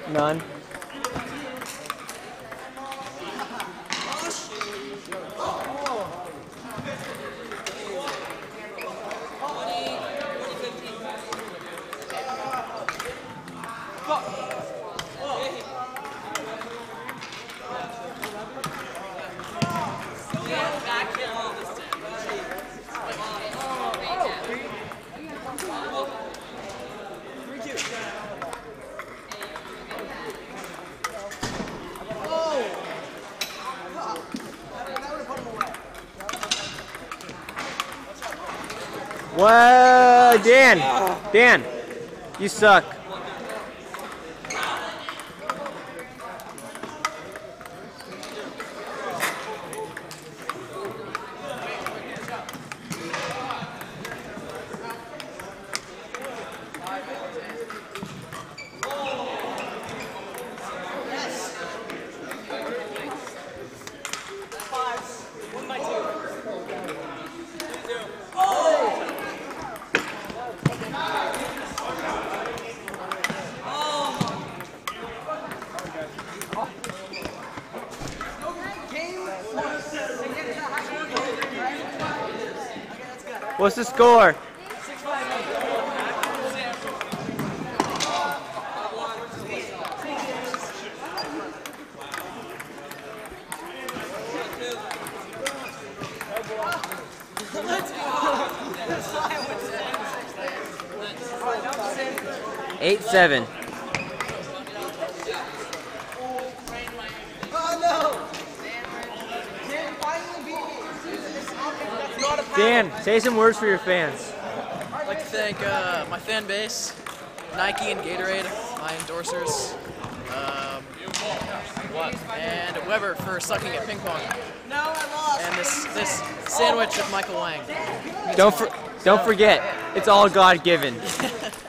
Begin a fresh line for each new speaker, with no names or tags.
None. What? Dan, you suck. What's the score? 8-7. Dan, say some words for your fans.
I'd like to thank my fan base, Nike and Gatorade, my endorsers, and Weber for sucking at ping pong. And this sandwich of Michael Wang.
Don't forget, it's all God given.